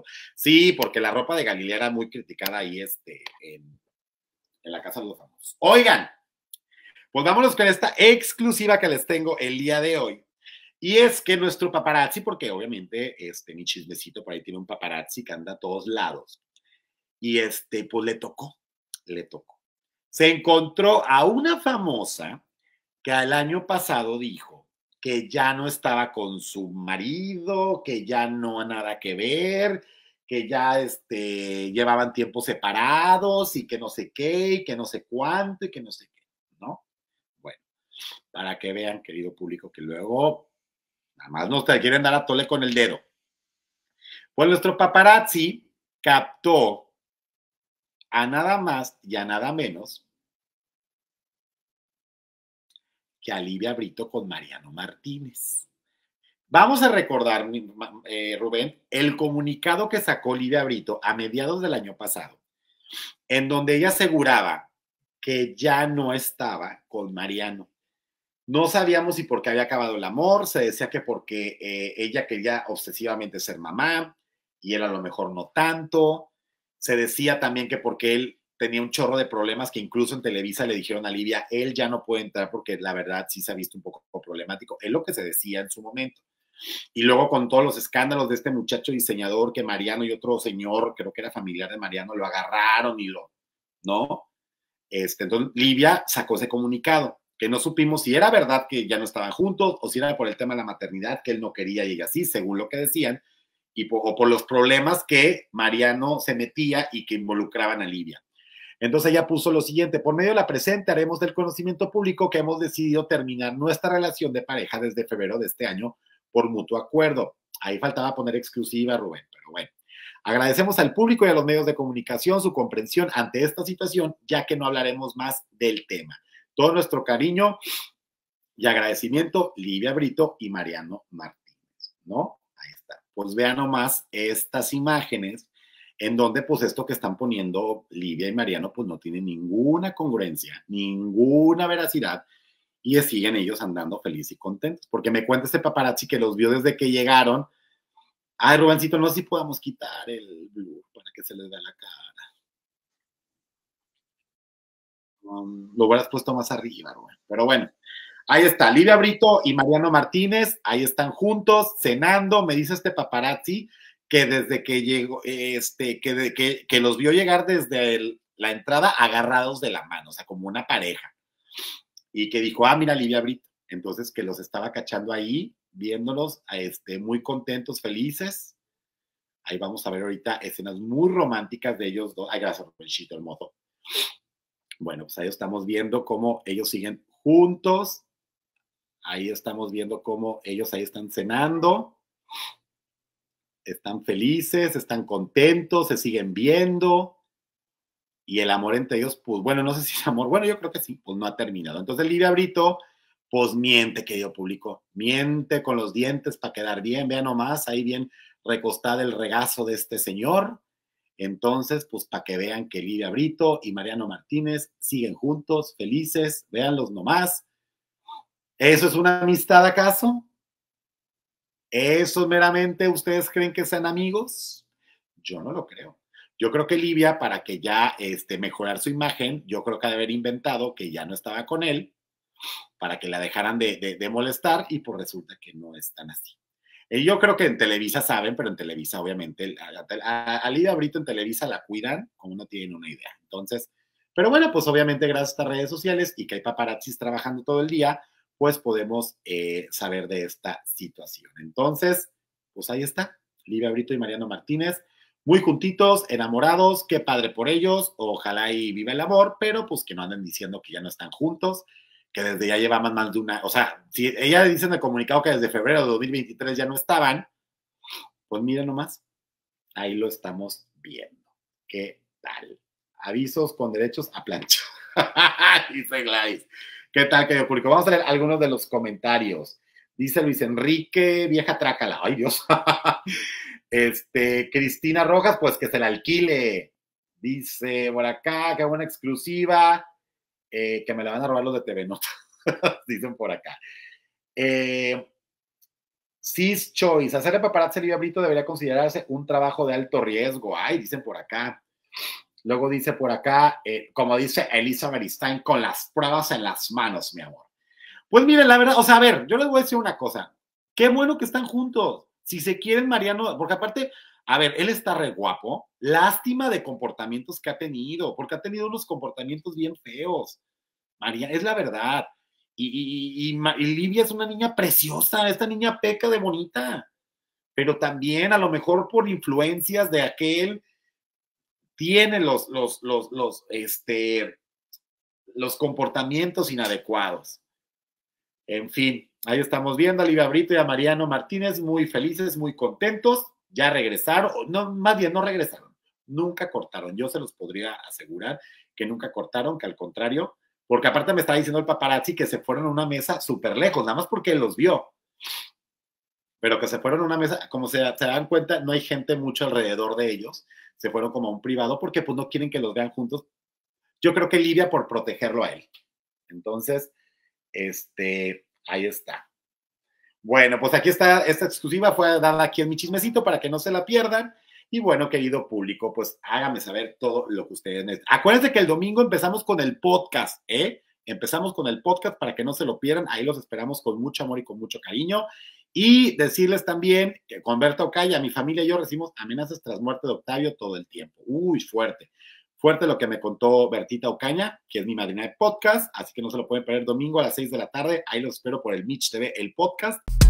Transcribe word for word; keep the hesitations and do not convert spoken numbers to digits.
Sí, porque la ropa de Galilea era muy criticada ahí este, en, en la Casa de los Famosos. Oigan, pues vámonos con esta exclusiva que les tengo el día de hoy. Y es que nuestro paparazzi, porque obviamente este, mi chismecito por ahí tiene un paparazzi que anda a todos lados. Y este, pues le tocó, le tocó. Se encontró a una famosa que el año pasado dijo que ya no estaba con su marido, que ya no nada que ver, que ya este, llevaban tiempo separados y que no sé qué, y que no sé cuánto y que no sé qué, ¿no? Bueno, para que vean, querido público, que luego nada más nos te quieren dar a tole con el dedo. Pues nuestro paparazzi captó a nada más y a nada menos que a Livia Brito con Mariano Martínez. Vamos a recordar, eh, Rubén, el comunicado que sacó Livia Brito a mediados del año pasado, en donde ella aseguraba que ya no estaba con Mariano. No sabíamos si porque había acabado el amor, se decía que porque eh, ella quería obsesivamente ser mamá y él a lo mejor no tanto. Se decía también que porque él tenía un chorro de problemas que incluso en Televisa le dijeron a Livia, él ya no puede entrar porque la verdad sí se ha visto un poco problemático. Es lo que se decía en su momento. Y luego con todos los escándalos de este muchacho diseñador que Mariano y otro señor, creo que era familiar de Mariano, lo agarraron y lo, ¿no? Este, entonces Livia sacó ese comunicado, que no supimos si era verdad que ya no estaban juntos o si era por el tema de la maternidad, que él no quería y ella sí, según lo que decían, y por, o por los problemas que Mariano se metía y que involucraban a Livia. Entonces ella puso lo siguiente: por medio de la presente haremos del conocimiento público que hemos decidido terminar nuestra relación de pareja desde febrero de este año por mutuo acuerdo. Ahí faltaba poner exclusiva, Rubén, pero bueno. Agradecemos al público y a los medios de comunicación su comprensión ante esta situación, ya que no hablaremos más del tema. Todo nuestro cariño y agradecimiento, Livia Brito y Mariano Martínez, ¿no? Ahí está. Pues vean nomás estas imágenes en donde pues esto que están poniendo Livia y Mariano pues no tiene ninguna congruencia, ninguna veracidad, y siguen ellos andando felices y contentos, porque me cuenta este paparazzi que los vio desde que llegaron. Ay, Rubencito, no sé si podamos quitar el blur para que se les vea la cara. Um, lo hubieras puesto más arriba, Rubén. Pero bueno, ahí está, Livia Brito y Mariano Martínez, ahí están juntos, cenando. Me dice este paparazzi que desde que llegó, este, que, de, que, que los vio llegar desde el, la entrada agarrados de la mano, o sea, como una pareja. Y que dijo, ah, mira, Livia Brito. Entonces, que los estaba cachando ahí, viéndolos este, muy contentos, felices. Ahí vamos a ver ahorita escenas muy románticas de ellos dos. Ay, gracias, Rubenchito, el modo. Bueno, pues ahí estamos viendo cómo ellos siguen juntos. Ahí estamos viendo cómo ellos ahí están cenando. Están felices, están contentos, se siguen viendo. Y el amor entre ellos, pues bueno, no sé si es amor. Bueno, yo creo que sí, pues no ha terminado. Entonces, Livia Brito, pues miente, querido público. Miente con los dientes para quedar bien. Vean nomás, ahí bien recostada el regazo de este señor. Entonces, pues para que vean que Livia Brito y Mariano Martínez siguen juntos, felices, véanlos nomás. ¿Eso es una amistad acaso? ¿Eso meramente ustedes creen que sean amigos? Yo no lo creo. Yo creo que Livia, para que ya este, mejorar su imagen, yo creo que ha de haber inventado que ya no estaba con él, para que la dejaran de, de, de molestar, y pues resulta que no es tan así. Y yo creo que en Televisa saben, pero en Televisa obviamente a, a, a Livia Brito en Televisa la cuidan como no tienen una idea. Entonces, pero bueno, pues obviamente gracias a estas redes sociales y que hay paparazzis trabajando todo el día, pues podemos eh, saber de esta situación. Entonces, pues ahí está, Livia Brito y Mariano Martínez, muy juntitos, enamorados, qué padre por ellos, ojalá y viva el amor, pero pues que no anden diciendo que ya no están juntos, que desde ya llevaban más de una, o sea, si ella dice en el comunicado que desde febrero de dos mil veintitrés ya no estaban, pues miren nomás, ahí lo estamos viendo. ¿Qué tal? Avisos con derechos a plancha. Dice Gladys. ¿Qué tal, querido público? Vamos a leer algunos de los comentarios. Dice Luis Enrique, vieja trácala. Ay, Dios. Este, Cristina Rojas, pues que se la alquile. Dice por acá, qué buena exclusiva. Eh, que me la van a robar los de T V Nota. Dicen por acá. Eh, Sis Choice, hacerle paparazzi a Livia Brito debería considerarse un trabajo de alto riesgo. Ay, dicen por acá. Luego dice por acá, eh, como dice Elizabeth Stein, con las pruebas en las manos, mi amor. Pues miren, la verdad, o sea, a ver, yo les voy a decir una cosa. Qué bueno que están juntos. Si se quieren, Mariano, porque aparte, a ver, él está re guapo. Lástima de comportamientos que ha tenido, porque ha tenido unos comportamientos bien feos. María, es la verdad. Y, y, y, y Livia es una niña preciosa, esta niña peca de bonita, pero también a lo mejor por influencias de aquel, tiene los, los, los, los, este, los comportamientos inadecuados. En fin, ahí estamos viendo a Livia Brito y a Mariano Martínez muy felices, muy contentos, ya regresaron, no, más bien no regresaron, nunca cortaron, yo se los podría asegurar que nunca cortaron, que al contrario, porque aparte me estaba diciendo el paparazzi que se fueron a una mesa súper lejos, nada más porque él los vio, pero que se fueron a una mesa, como se, se dan cuenta, no hay gente mucho alrededor de ellos, se fueron como a un privado porque pues no quieren que los vean juntos, yo creo que Livia por protegerlo a él, entonces, este, ahí está. Bueno, pues aquí está, esta exclusiva fue dada aquí en mi chismecito para que no se la pierdan. Y bueno, querido público, pues háganme saber todo lo que ustedes necesitan. Acuérdense que el domingo empezamos con el podcast, ¿eh? Empezamos con el podcast para que no se lo pierdan. Ahí los esperamos con mucho amor y con mucho cariño. Y decirles también que con Berta Ocaya, mi familia y yo recibimos amenazas tras muerte de Octavio todo el tiempo. Uy, fuerte. Fuerte lo que me contó Bertita Ocaña, que es mi madrina de podcast, así que no se lo pueden perder domingo a las seis de la tarde. Ahí los espero por el Mitch T V, el podcast.